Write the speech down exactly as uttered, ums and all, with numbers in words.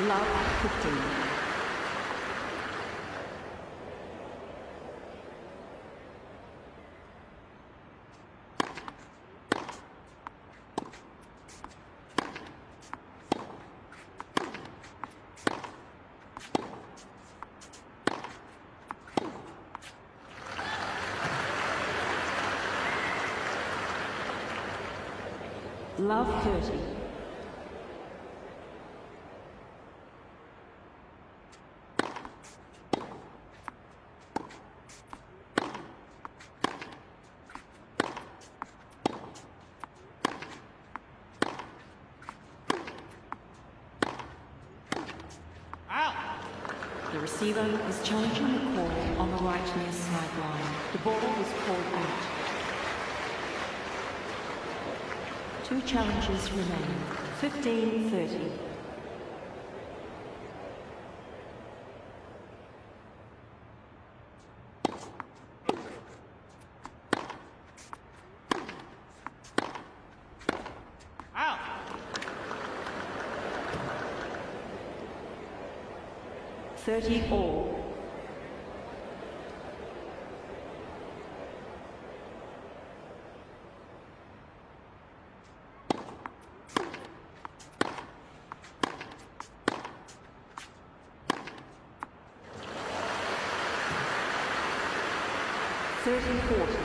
Love fifteen. Love thirty. The receiver is challenging the call on the right near sideline. The ball was called out. Two challenges remain. fifteen thirty. thirty all. thirty forty.